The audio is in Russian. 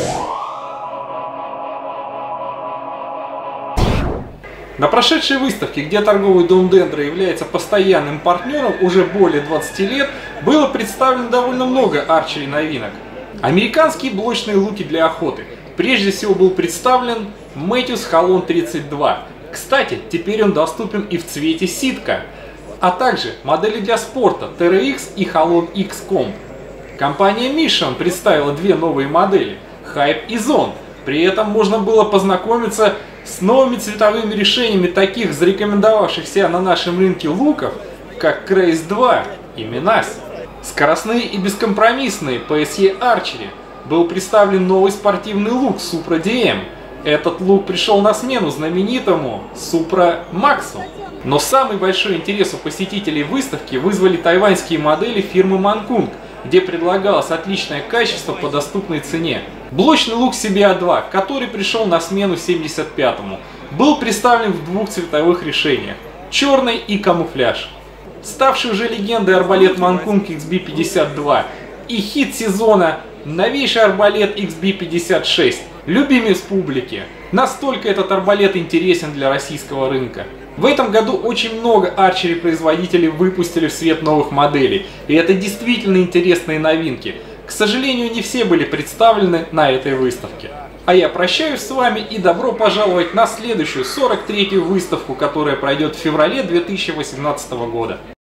На прошедшей выставке, где торговый дом Dendro является постоянным партнером уже более 20 лет, было представлено довольно много арчери новинок. Американские блочные луки для охоты. Прежде всего был представлен Mathews Halon 32. Кстати, теперь он доступен и в цвете ситка. А также модели для спорта TRX и Halon X Comp. Компания Mission представила две новые модели Hype и Zone. При этом можно было познакомиться с новыми цветовыми решениями таких зарекомендовавшихся на нашем рынке луков, как Craze 2 и Menace. Скоростные и бескомпромиссные PSE Archery. Был представлен новый спортивный лук Supra DM. Этот лук пришел на смену знаменитому Supra Max. Но самый большой интерес у посетителей выставки вызвали тайваньские модели фирмы Mancung, где предлагалось отличное качество по доступной цене. Блочный лук CBA-2, который пришел на смену 75-му, был представлен в двух цветовых решениях – черный и камуфляж. Ставший уже легендой арбалет Mancung XB52 и хит сезона новейший арбалет XB56, любимец публики. Настолько этот арбалет интересен для российского рынка. В этом году очень много арчери-производителей выпустили в свет новых моделей, и это действительно интересные новинки. К сожалению, не все были представлены на этой выставке. А я прощаюсь с вами и добро пожаловать на следующую 43-ю выставку, которая пройдет в феврале 2018 года.